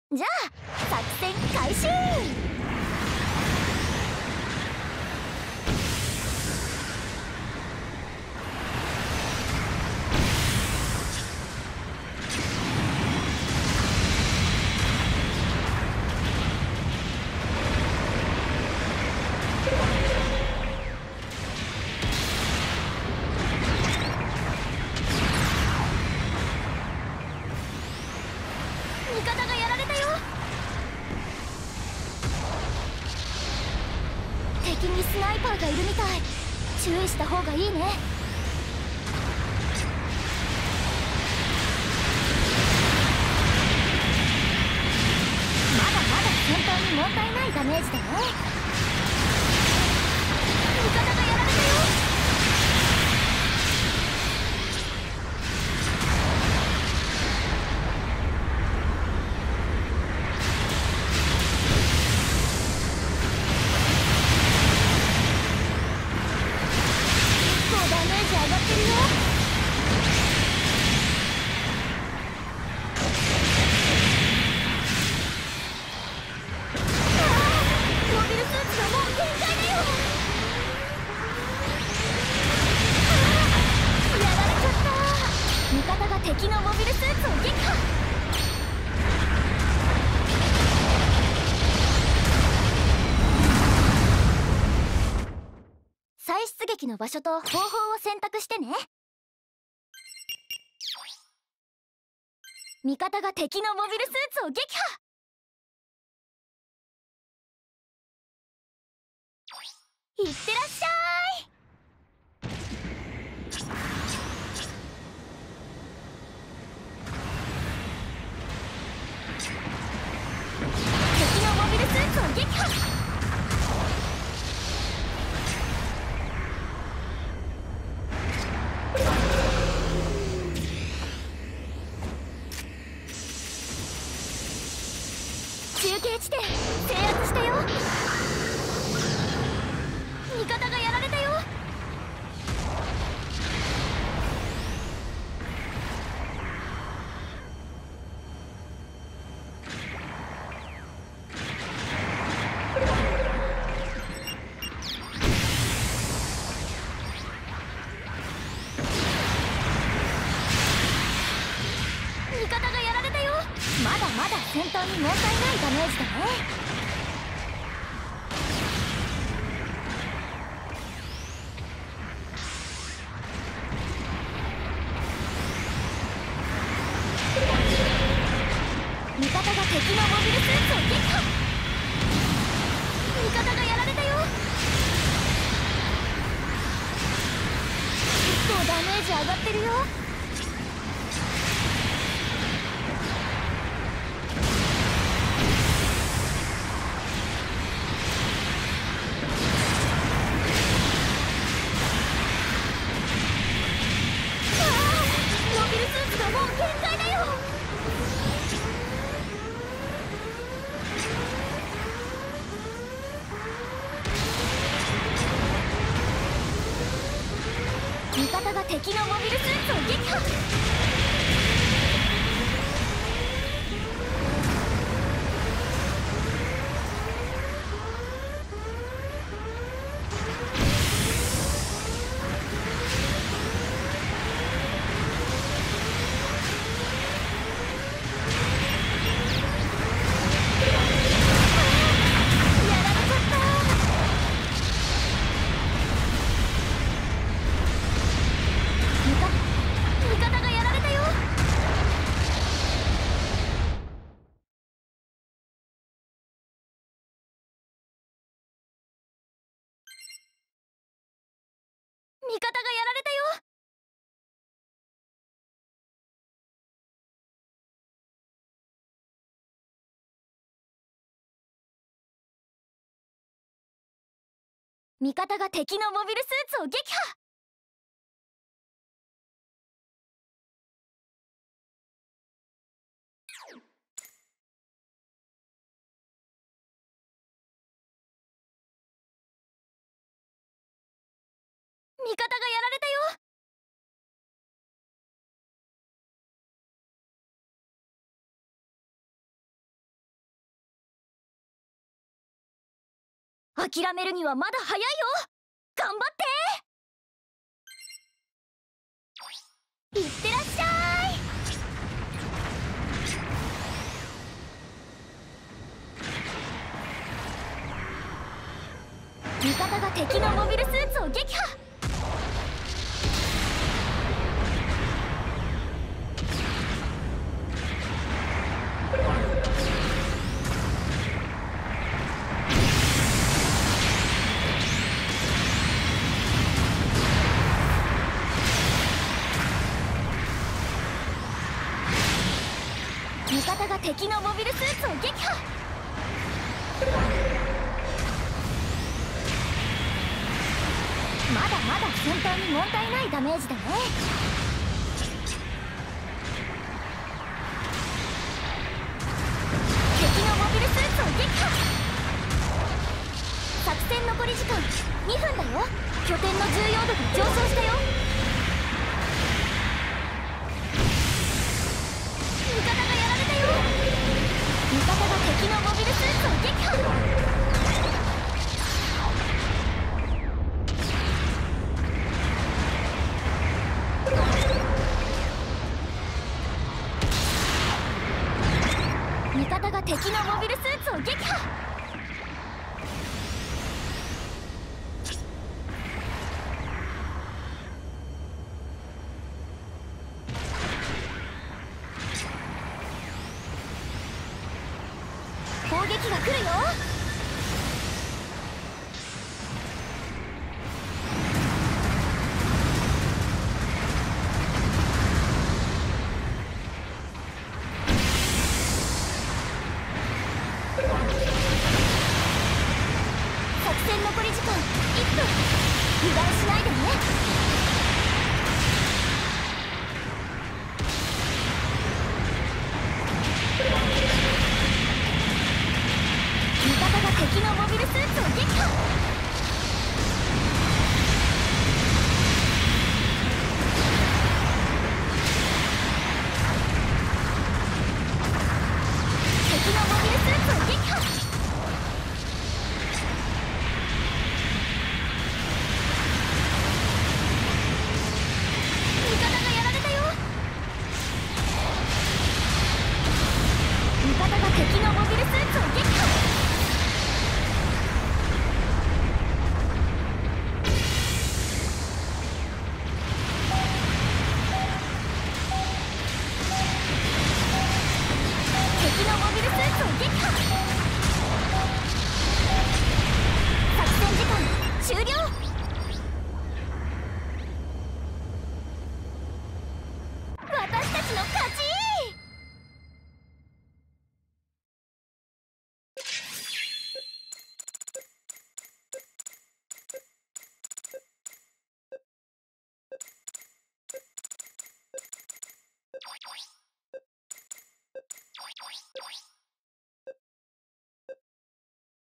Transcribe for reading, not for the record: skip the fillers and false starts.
じゃあ作戦開始。味方がやられたよ。敵にスナイパーがいるみたい。注意した方がいいね。まだまだ戦闘に問題ないダメージだね。味方がやられたよ。ダメージ上がってるよ。モビルスーツがもう限界だよ。やられちゃった。味方が敵のモビルスーツを撃破。再出撃の場所と方法を選択してね。味方が敵のモビルスーツを撃破。いってらっしゃい。敵のモビルスーツを撃破。中継地点制圧したよ。味方がやられたよ。味方がやられたよ。まだまだ戦闘に問題ないダメージだね。味方が敵のモビルスーツを撃破。味方がやられたよ。結構ダメージ上がってるよ。モビルスーツがもう限界だよ。味方が敵のモビルスーツを撃破。味方がやられたよ。味方がやられたよ。味方が敵のモビルスーツを撃破。味方がやられたよ。 諦めるにはまだ早いよ。頑張っていってらっしゃい。味方が敵のモビルスーツを撃破。味方が敵のモビルスーツを撃破。まだまだ戦闘に問題ないダメージだね。敵のモビルスーツを撃破。作戦残り時間2分だよ。拠点の重要度が上昇したよ。味方がやられたよ。味方が敵のモビルスーツを撃破。味方が敵のモビルスーツを撃破。攻撃が来るよ。作戦残り時間1分。油断しないでね。味方が敵のモビルスーツを撃破。敵のモビルスーツを撃破。味方がやられたよ。味方が敵のモビルスーツを撃破。敵のモビルスーツを撃破。